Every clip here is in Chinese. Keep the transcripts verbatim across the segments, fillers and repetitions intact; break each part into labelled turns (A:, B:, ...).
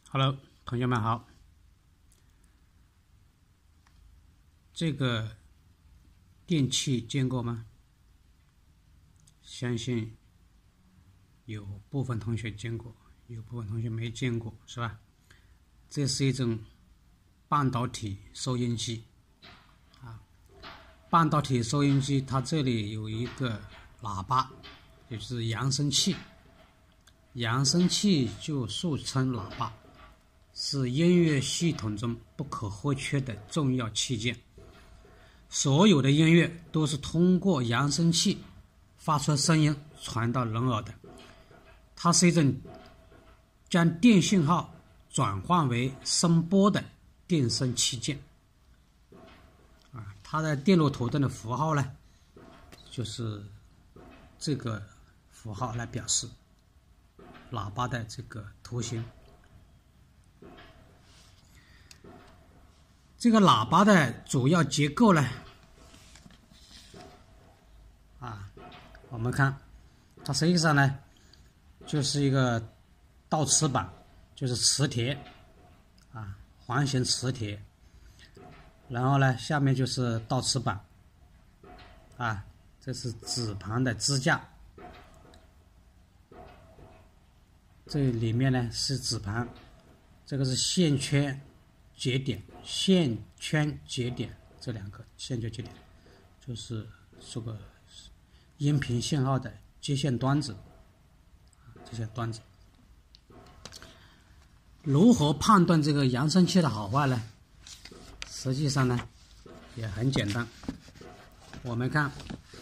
A: Hello， 同学们好。这个电器见过吗？相信有部分同学见过，有部分同学没见过，是吧？这是一种半导体收音机啊。半导体收音机它这里有一个喇叭，也就是扬声器。扬声器就俗称喇叭，是音乐系统中不可或缺的重要器件。所有的音乐都是通过扬声器发出声音传到人耳的。它是一种将电信号转换为声波的电声器件。啊，它的电路图中的符号呢，就是这个符号来表示喇叭的这个图形。这个喇叭的主要结构呢，啊，我们看，它实际上呢，就是一个倒磁板，就是磁铁，啊，环形磁铁，然后呢，下面就是倒磁板，啊，这是指盘的支架，这里面呢是指盘，这个是线圈节点。线圈节点这两个线圈节点，就是这个音频信号的接线端子，这些端子。如何判断这个扬声器的好坏呢？实际上呢，也很简单。我们看，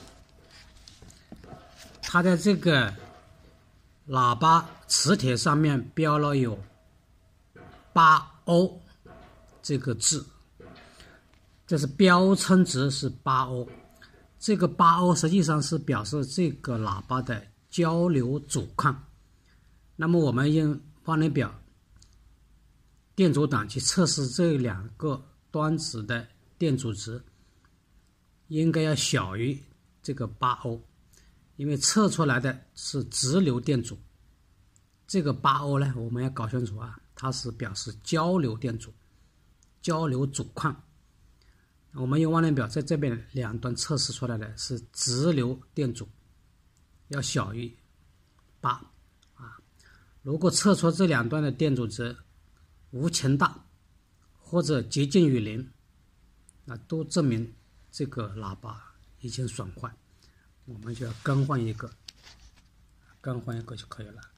A: 它在这个喇叭磁铁上面标了有八欧。这个字，这是标称值是八欧，这个八欧实际上是表示这个喇叭的交流阻抗。那么我们用方程表电阻档去测试这两个端子的电阻值，应该要小于这个八欧，因为测出来的是直流电阻。这个八欧呢，我们要搞清楚啊，它是表示交流电阻。交流阻抗，我们用万能表在这边两端测试出来的是直流电阻，要小于八啊。如果测出这两端的电阻值无穷大或者接近于零，那都证明这个喇叭已经损坏，我们就要更换一个，更换一个就可以了。